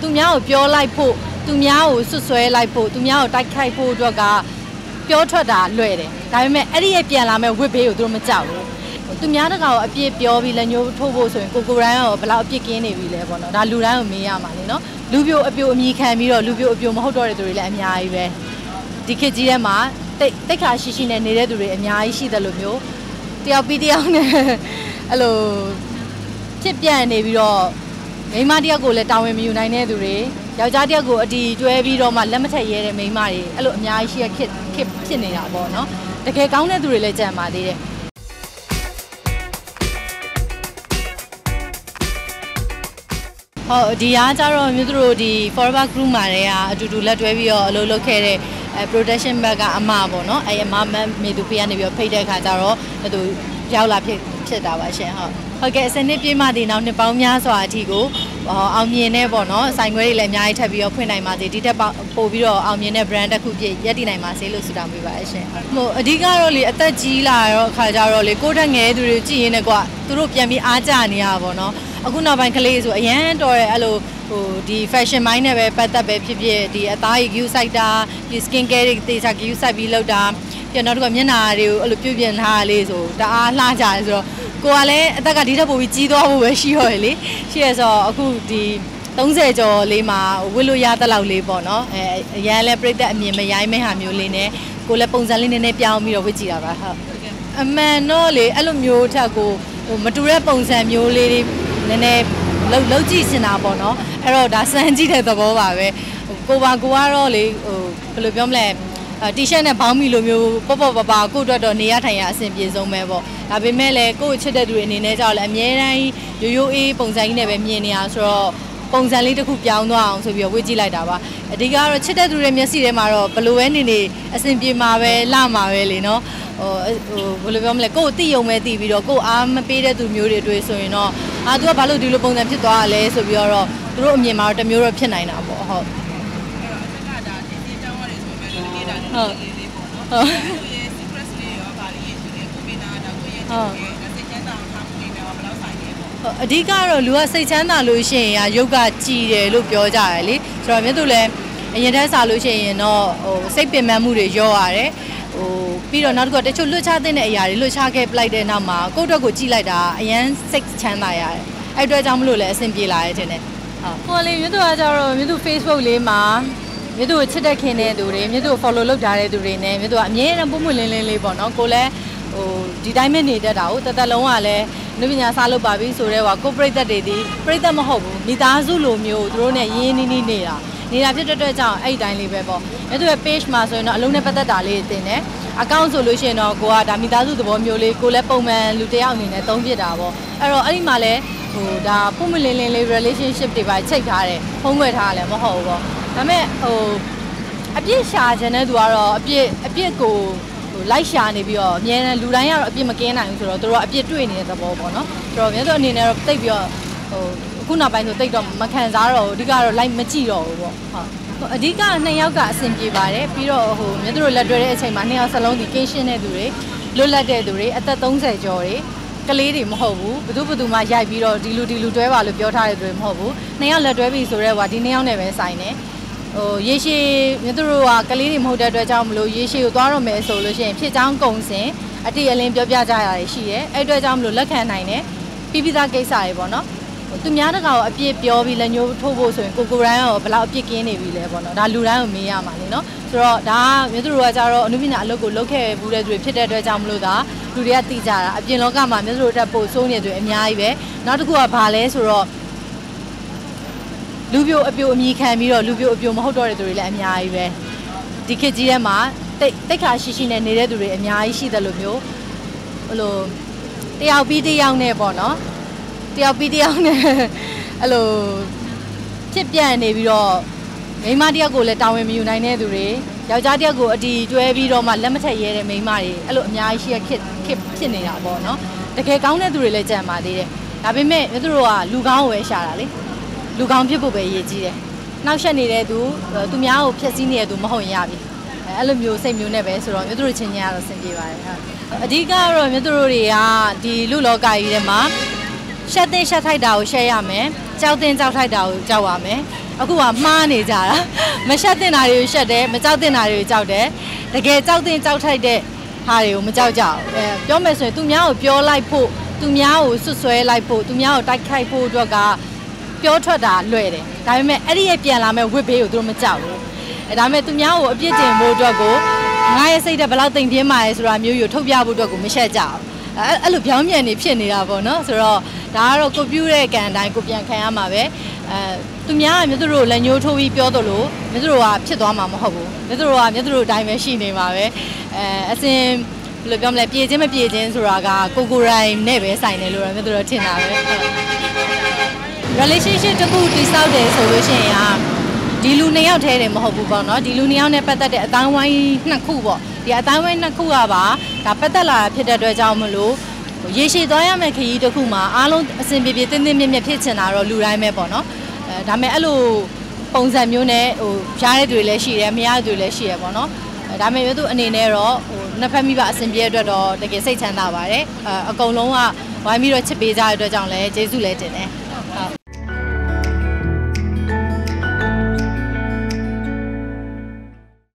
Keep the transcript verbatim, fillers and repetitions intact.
သူများကိုပြောလိုက်ဖို့သူများကိုဆွဆွဲလိုက်ဖို့သူများကိုတိုက်ခိုက်ဖို့အတွက်ကပြောထွက်တာလွယ်တယ်ဒါပေမဲ့အဲ့ဒီရဲ့ပြန်လာမဲ့ဝစ်ဘေးကိုသူတို့မကြောက်ဘူးသူများတကောင်အပြစ်ပြောပြီးလက်ညှိုးထိုးဖို့ဆိုရင်ကိုကိုရိုင်းရောဘယ်လောက်အပြစ်ကင်းနေပြီလဲပေါ့နော်ဒါလူတိုင်းကိုမေးရမှာလေနော်လူပြိုအပြိုအမြည်ခံပြီးတော့လူပြိုအပြိုမဟုတ်တော့တဲ့သူတွေလည်းအများကြီးပဲဒီခေတ်ကြီးထဲမှာတိတ်တိတ်ခါရှိရှိနဲ့နေတဲ့သူတွေအများကြီးရှိတယ်လို့မျိုးတယောက်ပြီးတယောက်နဲ့အဲ့လိုဖြစ်ပြနေပြီးတော့မိန်းမတယောက်ကိုလည်းတာဝန်မယူနိုင်တဲ့သူတွေယောက်ျားတယောက်ကိုအတီတွဲပြီးတော့မှလက်မထက်ရဲတဲ့မိန်းမတွေအဲ့လိုအများကြီးရှိရခစ်ခစ်ဖြစ်နေတာပေါ့နော်တကယ်ကောင်းတဲ့သူတွေလည်းကြံပါသေးတယ်ဟုတ်ဒီအားကြတော့မြို့သူတို့ဒီ Forever Group မှာတည်းကအတူတူလက်တွဲပြီးတော့အလုပ်လုပ်ခဲ့တဲ့အဲ production back ကအမပေါ့နော်အဲအမမမေသူပေးကနေပြီးတော့ဖိတ်တဲ့ခါကျတော့သူရောက်လာဖြစ်ဖြစ်တာပါရှင်ဟုတ်ဟုတ်ကဲ့စနစ်ပြည့်မှဒီနောက်နှစ်ပေါင်းများစွာအထိကိုအောင်မြင်နေပေါ့နော်ဆိုင်ခွဲတွေလည်းအများကြီးထပ်ပြီးတော့ဖွင့်နိုင်ပါစေဒီတက်ပို့ပြီးတော့အောင်မြင်တဲ့ brand တစ်ခုပြည့်ရပ်တည်နိုင်ပါစေလို့ဆုတောင်းပေးပါရှင်ဟိုအဓိကတော့လေအသက်ကြီးလာတော့အခါကျတော့လေကိုယ့်တက်ငယ်သူတွေကြည်ရင်းနဲ့ကွာသူတို့ပြန်ပြီးအားကြနေရပါပေါ့နော်အခုနောက်ပိုင်းကလေးဆိုအရန်တော်ရဲအဲ့လိုဟိုဒီ fashion mind နဲ့ပဲပတ်သက်ပဲဖြစ်ဖြစ်ဒီအသားကြီး view site တာဒီ skin care တွေတေချာ view site ပြီးလောက်တာပြန်တော့မျက်နှာတွေကိုအဲ့လိုပြုပြင်ထားရလေးဆိုတအားလှကြတယ်ဆိုတော့ကိုကလည်းအသက်ကဒီထက်ပိုပြီးကြီးသွားဖို့ပဲရှိရောလေရှိရဆိုအခုဒီသုံးဆယ်ကျော်လေးမှာဝစ်လို့ရတဲ့လောက်လေးပေါ့နော်အဲအရန်လဲပြိတ္တအမြင်မရိုင်းမဲဟာမျိုးလေးနဲ့ကိုလည်းပုံစံလေးနည်းနည်းပြောင်းပြီးတော့ဝစ်ကြည့်တာပါဟုတ်အမှန်တော့လေအဲ့လိုမျိုးထက်ကိုဟိုမတူတဲ့ပုံစံမျိုးလေးတွေနည်းနည်းလှုပ်လှုပ်ကြည့်နေတာပေါ့နော်အဲ့တော့ဒါစမ်းကြည့်တဲ့သဘောပါပဲကိုပါကိုကတော့လေဟိုဘယ်လိုပြောမလဲတီရှပ်နဲ့ဘောင်းမီလိုမျိုးပေါ့ပေါ့ပါပါကိုအတွက်တော့နေရထိုင်ရအဆင်ပြေဆုံးပဲပေါ့ဒါပေမဲ့လည်းကို့ချစ်တဲ့သူတွေအနေနဲ့ကြောက်လည်းအများတိုင်းရိုးရိုးအေးပုံစံကြီးနဲ့ပဲမြင်နေရဆိုတော့ပုံစံလေးတစ်ခုပြောင်းသွားအောင်ဆိုပြီးတော့ဝေ့ကြည့်လိုက်တာပါအဓိကတော့ချစ်တဲ့သူတွေမျက်စိထဲမှာတော့ဘယ်လိုပဲနေနေအဆင်ပြေမှာပဲလှမှာပဲလေနော်ဟိုဟိုဘယ်လိုပြောမလဲကို့အတိယုံပဲတည်ပြီးတော့ကို့အားမပေးတဲ့သူမျိုးတွေတွေ့ဆိုရင်တော့အာ तू ကဘာလို့ဒီလိုပုံစံဖြစ်သွားရလဲဆိုပြီးတော့သူတို့အမြင်မှာတော့တစ်မျိုးတော့ဖြစ်နိုင်တာပေါ့ဟုတ်ဟုတ်ဟုတ်အဓိကတော့လူကစိတ်ချမ်းသာလို့ရှိရင်ရုပ်ကကြည်တယ်လို့ပြောကြတယ်လေဆိုတော့မြတ်သူလည်းအရင်တန်းစားလို့ရှိရင်တော့ဟိုစိတ်ပင်ပန်းမှုတွေရောရတယ်ဟိုပြီးတော့နောက်တစ်ခုတချို့လွတ်ချတဲ့အရာတွေလွတ်ချခဲ့ပလိုက်တဲ့နောက်မှာကိုယ့်အတွက်ကိုကြည့်လိုက်တာအရင်စိတ်ချမ်းသာရတယ်အဲ့အတွက်ကြောင့်မလို့လည်းအဆင်ပြေလာရဲ့တင်တယ်ဟုတ်ဟိုလေမြတ်သူကကြတော့မြတ်သူ Facebook လေးမှာမြတ်သူကိုချစ်တဲ့ခင်တဲ့သူတွေမြတ်သူကို follow လုပ်ထားတဲ့သူတွေနဲ့မြတ်သူကအမြဲတမ်းပုံမှန်လင်းလင်းလေးပေါ့နော်ကိုလည်းဟိုဒီတိုင်းပဲနေတတ်တာကိုတသက်လုံးကလည်းလူပညာစားလုပ်ပါပြီဆိုတော့ကိုပြိသက်တွေဒီပြိသက်မဟုတ်ဘူးမိသားစုလိုမျိုးသူတို့နဲ့ရင်းရင်းနှီးနှီးနေတာနေတာဖြစ်တဲ့အတွက်ကြောင့်အဲ့ဒီတိုင်းလေးပဲပေါ့မြတ်သူရဲ့ page မှာဆိုရင်တော့အလုံးနဲ့ပတ်သက်တာလေးတင်တယ်အကောင့်ဆိုလို့ရှိရင်တော့ကိုကဒါမိသားစုသဘောမျိုးလေးကိုလည်းပုံမှန်လူတစ်ယောက်အနေနဲ့သုံးဖြစ်တာပေါ့အဲ့တော့အဲ့ဒီမှာလည်းဟိုဒါပုံမလင်းလင်းလေး relationship တွေပါချိန်ထားတယ်ဖုံးကွယ်ထားတယ်မဟုတ်ဘူးပေါ့ဒါပေမဲ့ဟိုအပြစ်ရှာခြင်းတဲ့သူကတော့အပြစ်အပြစ်ကိုဟိုလိုက်ရှာနေပြီးတော့အမြဲတမ်းလူတိုင်းကတော့အပြစ်မကင်းနိုင်ဘူးဆိုတော့သူတို့ကအပြစ်တွေ့နေတဲ့သဘောပေါ့နော်ဆိုတော့မြတ်သူအနေနဲ့တော့တိတ်ပြီးတော့ဟိုအခုနောက်ပိုင်းဆိုတိတ်တော့မခံစားတော့ဘူးအဓိကတော့လိုက်မကြည့်တော့ဘူးပေါ့ဟုတ်အဓိကနှစ်ယောက်ကအဆင်ပြေပါတယ်ပြီးတော့ဟိုမြတ်သူတို့လက်တွဲတဲ့အချိန်မှာနှစ်ယောက်စလုံးဒီကင်းရှင်းတဲ့သူတွေလွတ်လပ်တဲ့သူတွေအသက်သုံးဆယ်ကျော်တွေကလေးတွေမဟုတ်ဘူးဘသူဘသူမှရိုက်ပြီးတော့ဒီလူဒီလူတွဲပါလို့ပြောထားတဲ့သူတွေမဟုတ်ဘူးနှစ်ယောက်လက်တွဲပြီးဆိုတော့ဒီနှစ်ယောက်နဲ့ပဲဆိုင်တယ်ဟိုရေရှည်မြတ်သူတို့ကကလေးတွေမဟုတ်တဲ့အတွက်ကြောင့်မလို့ရေရှည်ကိုသွားတော့မယ်ဆိုလို့ရှိရင်ဖြစ်ချောင်းကုံစင်အတိအလင်းပြောပြကြရတယ်ရှိတယ်အဲ့အတွက်ကြောင့်မလို့လက်ခံနိုင်တယ်ပြီးပြီးသားကိစ္စတွေပေါ့နော်သူများတကောင်အပြစ်ပြောပြီးလက်ညှိုးထိုးဖို့ဆိုရင်ကိုကိုရိုင်းရောဘယ်လောက်အပြစ်ကင်းနေပြီလဲပေါ့နော်ဒါလူတိုင်းကိုမေးရမှာလေနော်ဆိုတော့ဒါကမြတ်သူတို့ကကြတော့အနုပညာအလုပ်ကိုလုပ်ခဲ့ဘူးတဲ့သူတွေဖြစ်တဲ့အတွက်ကြောင့်မလို့ဒါလူတွေကသိကြတာအပြင်လောကမှာမြတ်သူတို့တက်ပို့ဆိုးနေသူတွေအများကြီးပဲနောက်တစ်ခုကဘာလဲဆိုတော့လူပြိုအပြိုအမြည်ခံပြီးတော့လူပြိုအပြိုမဟုတ်တော့တဲ့သူတွေလည်းအများကြီးပဲဒီခေတ်ကြီးထဲမှာတိတ်တိတ်ခါရှိရှိနဲ့နေတဲ့သူတွေအများကြီးရှိတယ်လို့မျိုးဟိုလိုတယောက်ပြီးတယောက်နဲ့ပေါ့နော်တယောက်ပြီးတယောက်နဲ့အဲ့လိုဖြစ်ပြနေပြီးတော့မိန်းမတယောက်ကိုလည်းတာဝန်မယူနိုင်တဲ့သူတွေယောက်ျားတယောက်ကိုအတီတွဲပြီးတော့မှလက်မထက်ရဲတဲ့မိန်းမတွေအဲ့လိုအများကြီးရှိရခစ်ခစ်ဖြစ်နေတာပေါ့နော်တကယ်ကောင်းတဲ့သူတွေလည်းကြံပါသေးတယ်ဒါပေမဲ့သူတို့ကလူကောင်းကိုပဲရှာတာလေလူကောင်းဖြစ်ဖို့ပဲရည်ကြီးတယ်နောက်ဆက်နေတဲ့သူသူများကိုဖျက်ဆီးနေတဲ့သူမဟုတ်ရင်ရပြီအဲ့လိုမျိုးစိတ်မျိုးနဲ့ပဲဆိုတော့မြို့သူတို့ချင်းချင်းကတော့ဆင်ပြေပါတယ်ဟုတ်အဓိကတော့မြို့သူတို့တွေကဒီလူလောကကြီးထဲမှာဟရှက်တင်ရှက်ထိုက်တာကိုရှက်ရမယ်ကြောက်တင်ကြောက်ထိုက်တာကိုကြောက်ရမယ်အခုကမှားနေကြတာမရှက်တင်တာတွေကိုရှက်တယ်မကြောက်တင်တာတွေကိုကြောက်တယ်တကယ်ကြောက်တင်ကြောက်ထိုက်တဲ့ဟာတွေကိုမကြောက်ကြဘူးအဲပြောမယ်ဆိုရင်သူများကိုပြောလိုက်ဖို့သူများကိုဆွဆွဲလိုက်ဖို့သူများကိုတိုက်ခိုက်ဖို့အတွက်ကပြောထွက်တာလွယ်တယ်ဒါပေမဲ့အဲ့ဒီရဲ့ပြန်လာမဲ့ဝစ်ဘေးကိုသူတို့မကြောက်ဘူးအဲဒါပေမဲ့သူများကိုအပြစ်တင်ဖို့အတွက်ကိုငါရဲ့စိတ်ဓာတ်ဘယ်လောက်တိမ်ပြင်းပါလဲဆိုတာမျိုးကိုထုတ်ပြဖို့အတွက်ကိုမရှက်ကြဘူးအဲအဲ့လိုပြောင်းပြန်နေဖြစ်နေတာပေါ့နော်ဆိုတော့ဒါကတော့ကိုပြူတဲ့ကံတိုင်းကိုပြန်ခံရမှာပဲအဲသူများကမြို့သူတို့လက်ညှိုးထိုးပြီးပြောတော့လို့မြို့သူတို့ကဖြစ်သွားမှာမဟုတ်ဘူးမြို့သူတို့ကမြို့သူတို့အတိုင်းပဲရှိနေမှာပဲအဲအစင်ဘယ်လိုပြောမလဲပြေချင်းမပြေချင်းဆိုတာကကိုကိုရိုင်းနဲ့ပဲဆိုင်တယ်လို့မြို့သူတို့ထင်တာပဲ relationship တခုတည်ဆောက်တယ်ဆိုလို့ရှိရင်ဒီလူနှစ်ယောက်ထဲတယ်မဟုတ်ဘူးပေါ့နော်ဒီလူနှစ်ယောက်နဲ့ပတ်သက်တဲ့အတိုင်းဝိုင်းနှစ်ခုပေါ့ဒီအတိုင်းဝိုင်းနှစ်ခုကပါဒါပတ်သက်လာဖြစ်တဲ့အတွက်ကြောင့်မလို့ရေရှည်သွားရမယ့်ခရီးတစ်ခုမှာအားလုံးအဆင်ပြေပြေတင်းတင်းမြင့်မြင့်ဖြစ်ချင်တာတော့လူတိုင်းပဲပေါ့နော်အဲဒါပေမဲ့အဲ့လိုပုံစံမျိုးနဲ့ဟိုရားတဲ့တွေလည်းရှိတယ်မရတဲ့တွေလည်းရှိရပေါ့နော်အဲဒါပေမဲ့သူအနေနဲ့တော့ဟိုနှစ်ဖက်မိဘအဆင်ပြေအတွက်တော့တကယ်စိတ်ချမ်းသာပါတယ်အဲအကုန်လုံးကဝိုင်းပြီးတော့ချစ်ပေးကြတဲ့အတွက်ကြောင့်လည်းကျေးဇူးလည်းတင်တယ်